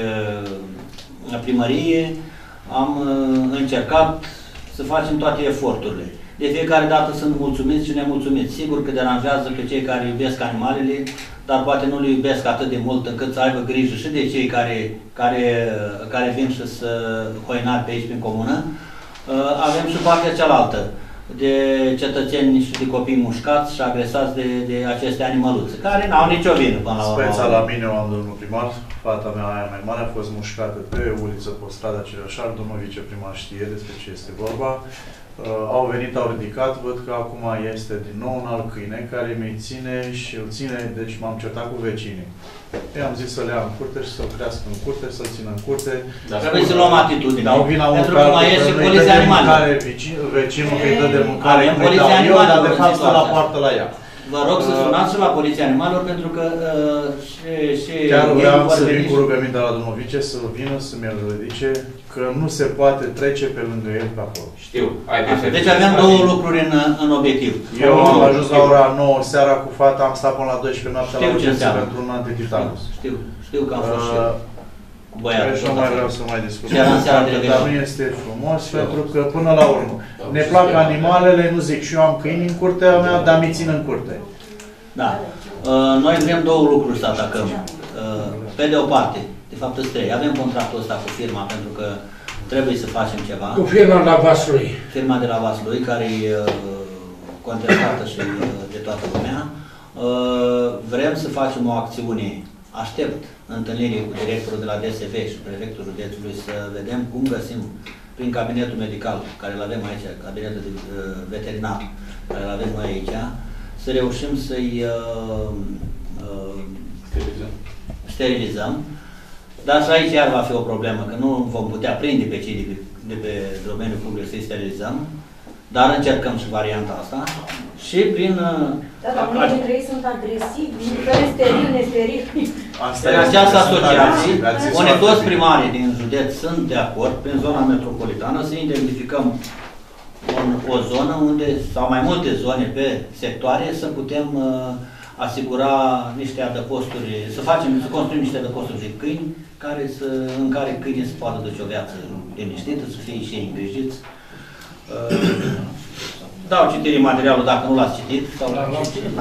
primărie, am încercat să facem toate eforturile. De fiecare dată sunt mulțumiți și nemulțumiți. Sigur că deranjează pe cei care iubesc animalele, dar poate nu le iubesc atât de mult încât să aibă grijă și de cei care vin și să hoinari pe aici prin comună. Avem și partea cealaltă de cetățeni și de copii mușcați și agresați de aceste animăluțe, care n-au nicio vină până la urmă. Speța la mine o am, domnul primar, fata mea aia mai mare a fost mușcată pe uliță, pe strada Cireșar, domnul viceprimar știe despre ce este vorba. Au venit, au ridicat, văd că acum este din nou un alt câine care mi ține și îl ține, deci m-am certat cu vecinii. I-am zis să le ia în curte și să-l crească în curte, să-l țină în curte. Trebuie să luăm atitudine. Dau vina pentru că mai este poliția animalelor. Vecinul că îi dă de mâncare, avem poliția animalelor, dar de fapt stă la poartă la ea. Vă rog să sunați și la poliția animalelor pentru că chiar vreau să vin cu rugăminte la domnul vice să vină să mi-l ridice, că nu se poate trece pe lângă el pe acolo. Știu. Deci avem două lucruri în obiectiv. Eu am ajuns la ora 9 seara cu fata, am stat până la 12 noaptea la urgență pentru un antititanus. Știu că am fost și eu. Deci nu mai vreau să mai discutăm. Dar nu este frumos, pentru că până la urmă ne plac animalele, nu zic, și eu am câini în curtea mea, dar mi țin în curte. Da. Noi vrem două lucruri să atacăm. Pe de o parte, de fapt sunt trei. Avem contractul ăsta cu firma pentru că trebuie să facem ceva. Cu firma la Vaslui. Firma de la Vaslui, care e contestată și de toată lumea. Vrem să facem o acțiune. Aștept întâlnirii cu directorul de la DSV și prefectul județului să vedem cum găsim prin cabinetul medical, care îl avem aici, cabinetul de veterinar, care îl avem noi aici, să reușim să-i sterilizăm. Dar și aici iar va fi o problemă, că nu vom putea prinde pe cei de pe domeniul public să-i sterilizăm, dar încercăm și varianta asta. Și prin... Da, dar unii dintre ei sunt agresivi, fără steril, nesteril. În această asociație, unde toți primarii din județ sunt de acord, prin zona metropolitană, să identificăm o zonă unde, sau mai multe zone pe sectoare, să putem asigura niște adăposturi, să construim niște adăposturi de câini, în care câinii să poată duce o viață liniștită, să fie și ei îngrijiți. Dau citire materialul dacă nu l-ați citit. Sau l-ați citit.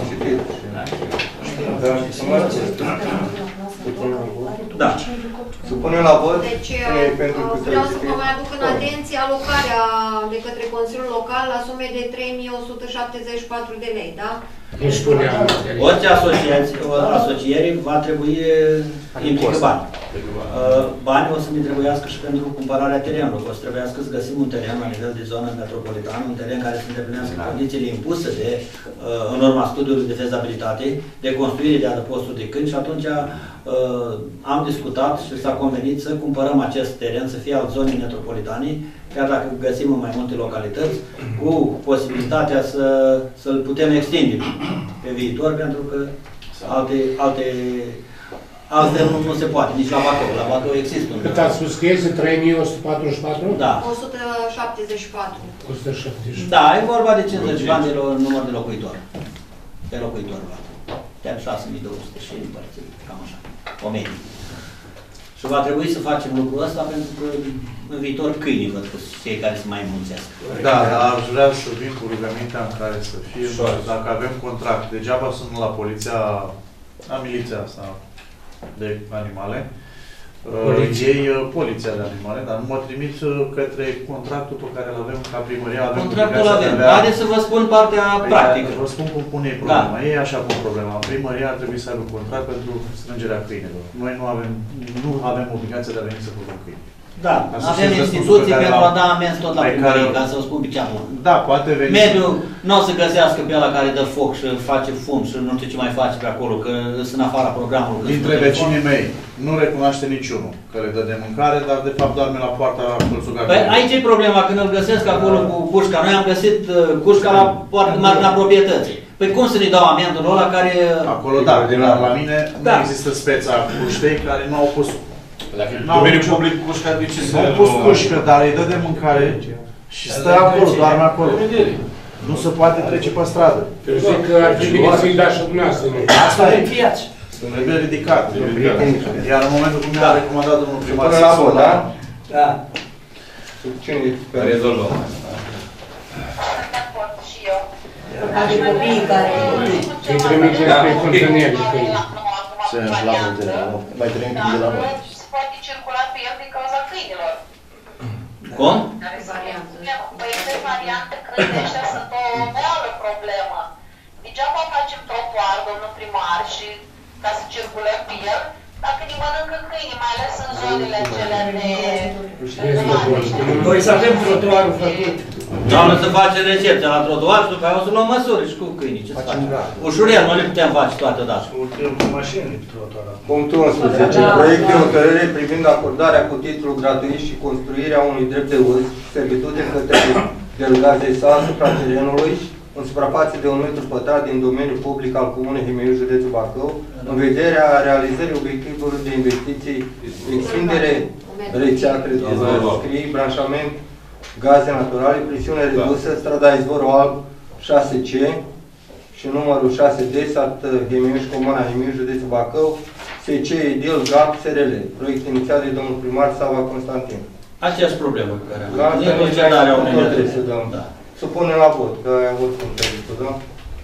Da. Supunem la vot. Deci, vreau să vă mai aduc în atenție alocarea de către Consiliul Local la sume de 3.174 de lei, da? Orice asociere va trebui implică bani. Banii o să ne trebuiască și pentru cumpărarea terenului. O să trebuiască să găsim un teren la nivel de zonă metropolitană, un teren care să îndeplinească condițiile impuse în urma studiului de fezabilitate, de construire de adăposturi de câini și atunci am discutat și s-a convenit să cumpărăm acest teren, să fie al zonei metropolitane, chiar dacă găsim în mai multe localități, cu posibilitatea să-l putem extinde pe viitor, pentru că altfel nu se poate, nici la Bacău. La Bacău există un... Cât ați spus că este? 3.144? Da. 174. 174. Da, e vorba de 50 bani de număr de locuitori. Pe locuitor, chiar 6.200 și împărțit, cam așa, o medie. Și va trebui să facem lucrul ăsta pentru că în viitor câinii văd că cei care se mai înmulțesc. Da, aș vrea să vin cu rugămintea în care să fie, dacă avem contract, degeaba sunt la poliția, la miliția asta de animale, Ei poliția de animale, dar nu mă trimit către contractul pe care îl avem ca primăria. Contractul avem. Haideți să vă spun partea practică. Vă spun cum pune problema. Ei așa pun problema. Primăria ar trebui să aibă contract pentru strângerea câinilor. Noi nu avem obligația de a veni să producă câini. Da, avem instituții pentru a da amenzi tot la primărie, ca să vă spun pe cea bună. Da, poate veni. Mediul nu o să găsească pe ăla care dă foc și face fum și nu știu ce mai face pe acolo, că sunt în afara programului. Dintre vecinii mei nu recunoaște niciunul că le dă de mâncare, dar de fapt doarme la poarta colțul gardului. Păi aici e problema, când îl găsesc acolo cu cușca. Noi am găsit cușca la marginea proprietății. Păi cum să ne dau amendul ăla care... Acolo da, dar la mine nu există speța cuștei care nu au pus. Domeniul public cușca de ce să... Nu au pus cușcă, dar îi dă de mâncare și stă acolo, doarme acolo. Nu se poate trece pe stradă. Eu zic că ar trebui să-i dați și dumneavoastră. Asta e. Trebuie ridicat. Iar în momentul cum mi-a recomandat domnul primar să la vot, da? Da. Rezolvăm. Și eu. Adică copiii care... Să-i trimitem pe funcționeri. Se la putere, mai trimit de la noi. Se poate circula pe el din cauza câinilor. Cum? Păi este variantă, câinii ăștia sunt o reală problemă. Degeaba facem trotuar, domnul primar, și ca să circulăm pe el, dacă ne mănâncă câinii, mai ales în zonele cele Noi să avem trotuarul făcut. Doamne, să face recepția la trotuar și după aia o să luăm măsuri și cu câinii. Ce să facem? Ușurel, nu le putem face toate odată. Cu mașini trotuar. Punctul 11. Proiect de hotărâre privind acordarea cu titlu gratuit și construirea unui drept de uz și servitute către delegația sa asupra terenului în suprafață de 1 metru pătrat din domeniul public al Comunei Himeiu, județul Bacău, în vederea realizării obiectivului de investiții, extindere rețea, cred că scrie, branșament, gaze naturale, presiune redusă, strada Izvorul Alb 6C și numărul 6D, sat Himeiu și Comuna Himeiu, județul Bacău, SC Edil GAP SRL, proiect inițiat de domnul primar Sava Constantin. Aceeași problemă pe care am. Da. Supunem la vot, că ai avut punctul, da?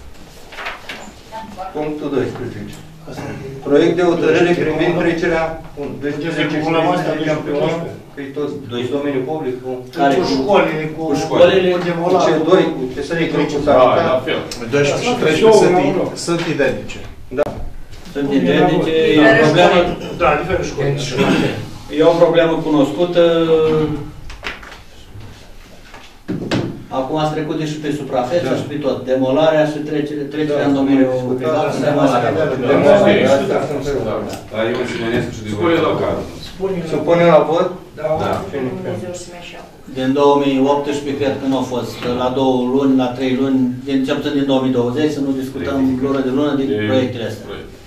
Punctul 12. Proiect de hotărâre privind trecerea... Că e tot domeniul public, cu școlile, cu C2, cu CSR, cu sanitar. 12 și 13 sunt identice. Da. Sunt identice, e o problemă... Da, diferite școli. E o problemă cunoscută. Acum ați trecut și pe suprafeță și pe tot. Demolarea și trecerea în domeniul privat. Dar eu și Mănescu și dezvoltare locală. Supunem la vot? Da. Din 2018, cred că nu a fost. La 2 luni, la 3 luni, cel puțin din 2020, să nu discutăm lună de lună din proiectele astea.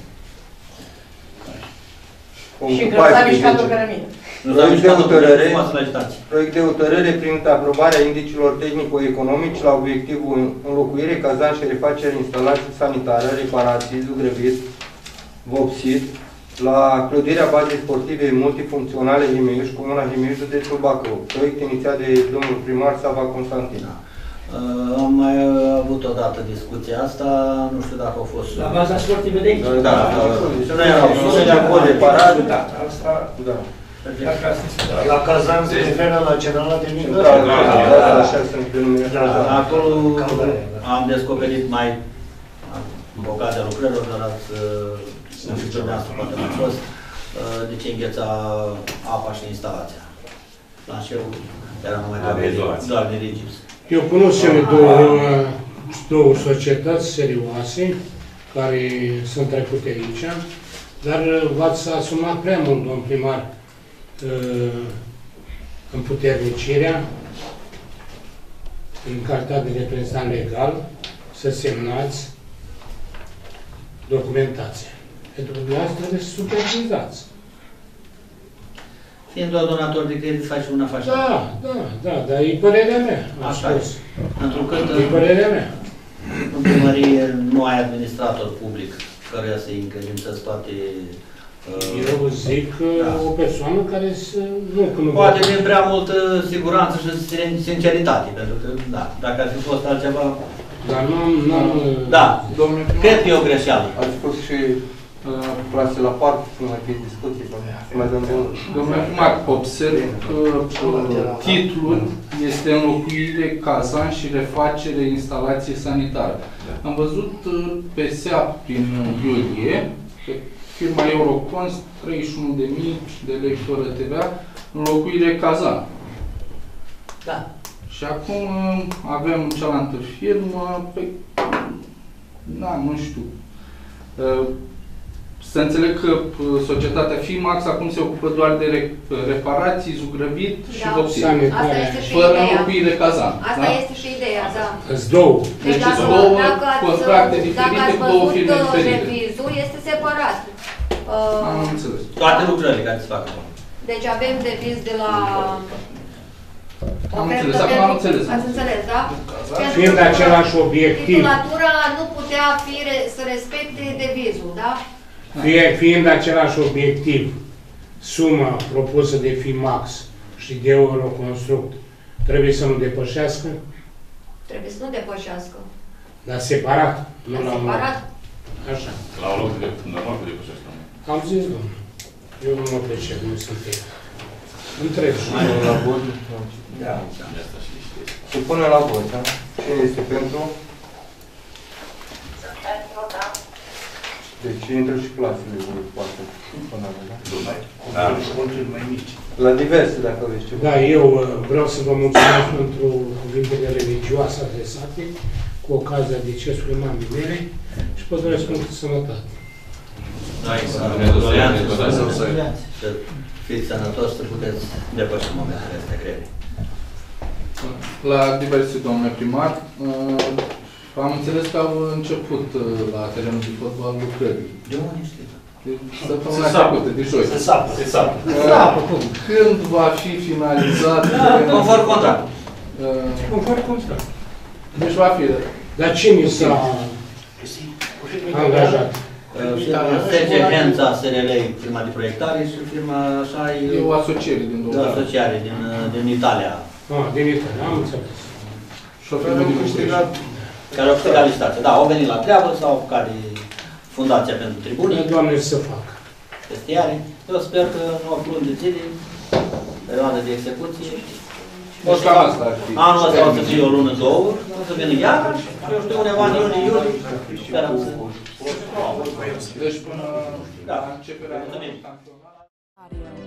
Și grăsavi și cadrul cărămidă. Proiect de hotărâre privind aprobarea indicilor tehnico-economici la obiectivul înlocuire, cazan și refacere instalații sanitare, reparații, zugrăvit, vopsit, la clădirea bazei sportive multifuncționale Himeiu și Comuna Himeiu, județul Bacău. Proiect inițiat de domnul primar Sava Constantin. Am mai avut odată discuția asta, nu știu dacă au fost... La baza sportivă de aici? Da. Și nu erau sume de acolo de parad. Asta... Da. La Kazan se referă la centrala de mică? Da, acolo am descoperit mai în ocazia lucrărilor, dar nu știu ce de-asta poate n-a fost, de ce îngheța apa și instalația. Planșeul era numai doar de rigips. Eu cunosc cele două societăți serioase care sunt trecute aici, dar v-ați asumat prea mult, domn primar, împuternicirea în calitate de reprezentant legal să semnați documentația. Pentru că dumneavoastră trebuie să supervizați. Fiind doar donator de credit, faci una, faci Da, dar e părerea mea. Așa este. Pentru că e părerea mea. În primărie nu ai administrator public căruia să-i încredințezi toate... Eu zic o persoană care să... Poate din prea multă siguranță și sinceritate, pentru că, da, dacă ar fi fost altceva... Dar nu... Da, cred că e o greșeală. Ați spus și Place la parc, să mai fie discuții, să mai dăm bunul. Domnule primar, observ că titlul este înlocuire cazan și refacere instalație sanitară. Am văzut pe SEAP prin iulie, pe firma Eurocons, 31.000 de lei fără TVA, înlocuire cazan. Da. Și acum avem cealaltă firmă, nu știu. Să înțeleg că societatea FIMAX acum se ocupă doar de reparații, zugrăvit și vopsire. Fără înlocuire cazan. Asta este și ideea, da. Sunt două. Deci sunt două contracte diferite cu două firme diferite. Dacă ați văzut revizul, este separat. Am înțeles. Toate lucrările care se fac acum. Deci avem deviz de la... Am înțeles, acum am înțeles. Ați înțeles, da? Fiind același obiectiv. Titulatura nu putea fi să respecte devizul, da? Fiind același obiectiv, suma propusă de FIMAX și de Euroconstruct trebuie să nu depășească? Trebuie să nu depășească. Dar separat, nu la separat? Așa. La o loc de normal că depășească. Am zis, domnule. Eu nu mă pricep, nu sunt eu. Întreb. Mai la vot? Da. Se pune la vot, da? Cine este pentru? Deci intră și clasele de poate. Da? Mai mici. La diverse, dacă aveți ceva. Da, eu vreau să vă mulțumesc pentru cuvintele religioase adresate cu ocazia decesului mamei mele și vă doresc multă sănătate. Da, să fiți sănătos, să puteți depăși momentele astea grele. La diverse, domnule primar, am înțeles că au început la terenul de fotbal lucrări. De unde știi? Săptămâna trecută, de joi. Se sapă. Când va fi finalizat? Conform contract. Conform contract. Deci va fi. Dar cine s-a angajat? SG Hența, SRL, firma de proiectare și firma așa e o asociere din Dolgara. O asociere din Italia. Din Italia, am înțeles. Și o firmă de câștigat. Care au câștigat licitația. Da, au venit la treabă, s-au apucat de Fundația pentru Tribunii. Doamne, să fac. Vestiare. Eu sper că în 8 luni de zile, perioada de execuție, anul ăsta o să fie o lună, două, o să vină iar, eu știu, undeva în iunie, sperăm să... Deci până la începerea...